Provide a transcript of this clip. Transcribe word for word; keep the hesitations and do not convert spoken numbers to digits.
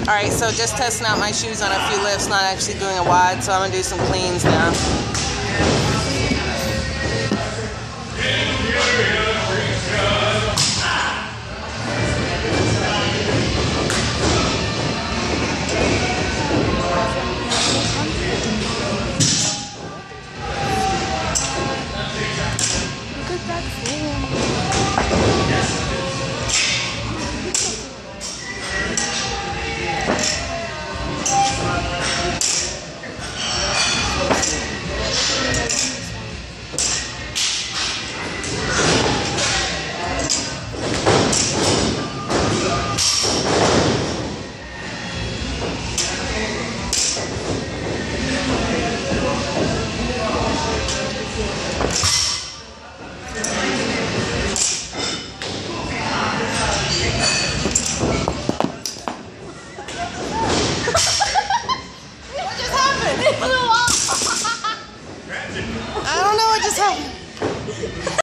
Alright, so just testing out my shoes on a few lifts, not actually doing a wide, so I'm going to do some cleans now. Look at that form. I don't know what just happened.